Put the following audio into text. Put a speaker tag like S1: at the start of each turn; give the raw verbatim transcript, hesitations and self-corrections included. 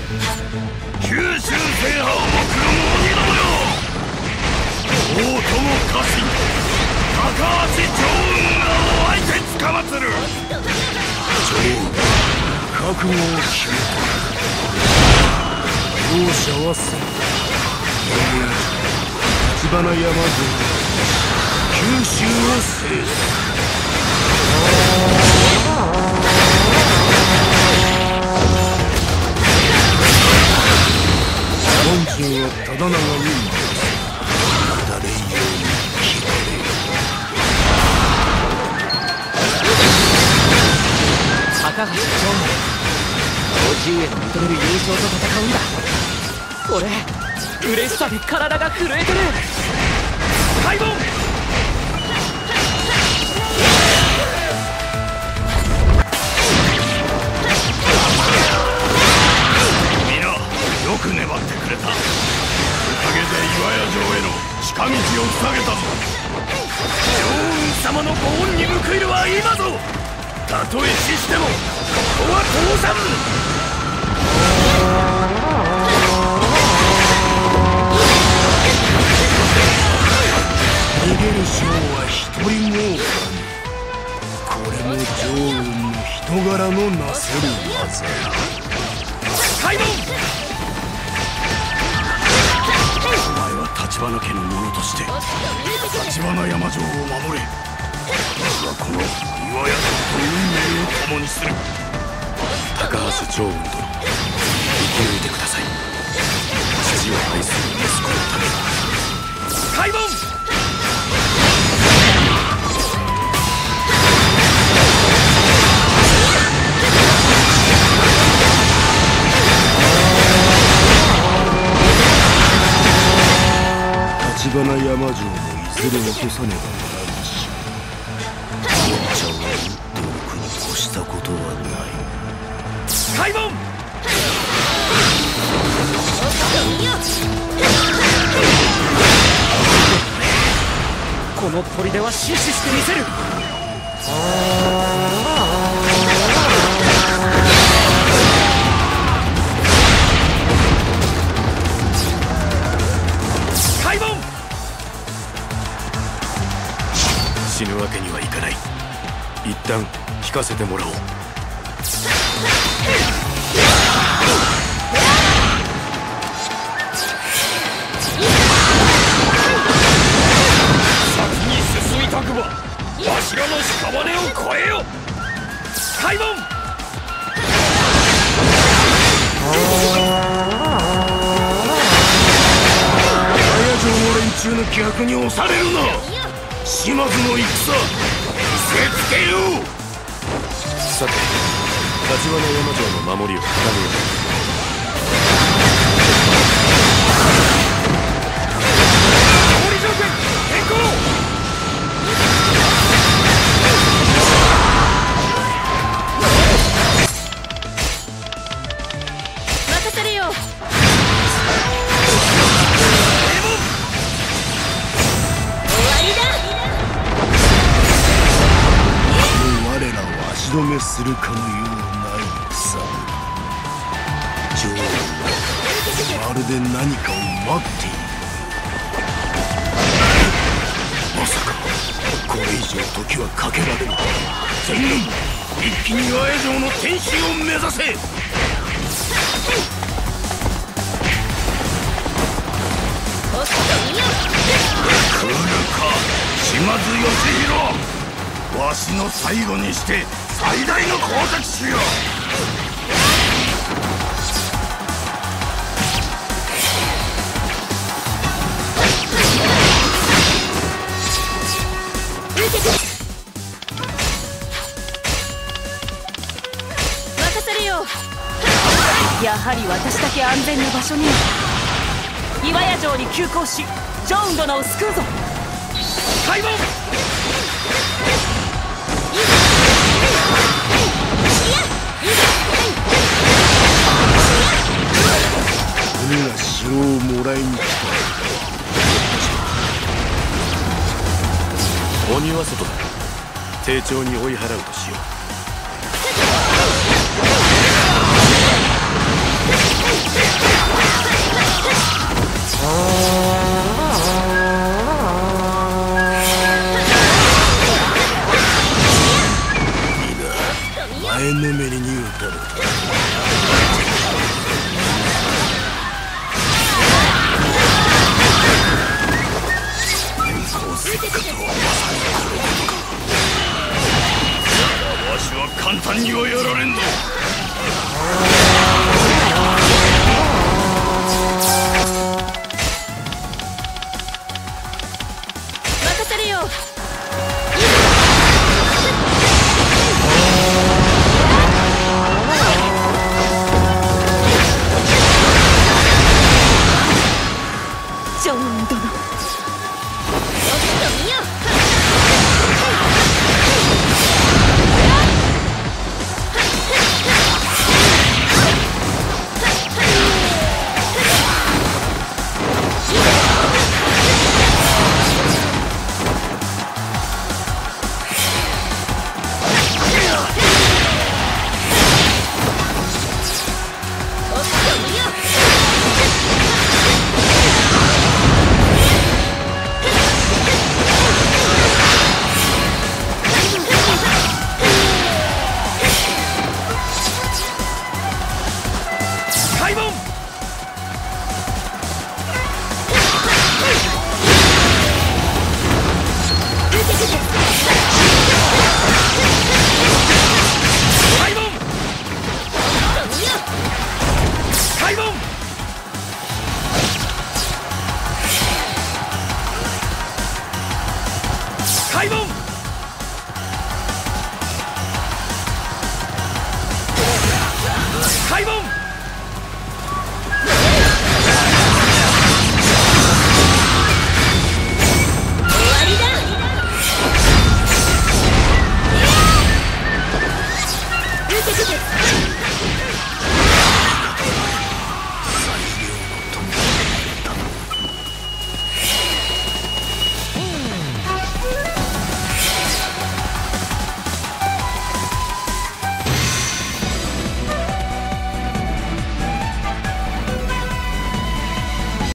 S1: 九州制覇を目論む鬼どもよ。大友家臣高橋長雲がお相手つかまつる。
S2: 長雲覚悟を決めた。容赦はせん。立花山城九州を制す。本陣はただ長に任せ、ただれんように聞かれ。
S3: 高橋長門、ごじゅうへの認める優勝と戦うんだ。俺嬉しさで体が震えてる。開門。
S1: よく粘ってくれた。おかげで岩屋城への近道を塞げたぞ。趙雲様のご恩に報いるは今ぞ。たとえ死してもここは倒さん。
S2: 逃げる将は一人もおらぬ。これも趙雲の人柄のなせる技や。
S1: 開門。橘家の者として橘山城を守れ。私はこの岩屋城と運命を共にする。高橋長雲殿、生き抜いてください。父を愛する息子のため。開門。
S2: 橘山城もいずれ落とさねばならんし、王者は努力に越したことはない。
S1: 開門。
S3: この砦は死守してみせる。開門。死ぬわけにはいかない。一旦引かせてもらおう。先に進みたくばわしらの屍を越えよ。開門。
S2: 綾城の連中の気迫に押されるな。島津の戦見せつけよう。
S1: さて、橘山城の守りを固めよう。守り条件変更。
S4: 任せるよ。
S2: 足止めするかのような戦。女王はまるで何かを待っている。まさかこれ以上時はかけられぬ。全軍一気に岩屋城の天守を目指せ。来るか島津義弘。わしの最後にして最大の功績しよう。
S4: 任せるよ。
S3: やはり私だけ安全な場所に。岩屋城に急行しジョーン殿を救うぞ。
S1: 開門。
S2: 鬼が城をもらいに来た。
S1: 鬼は外だ。丁重に追い払うとしよう。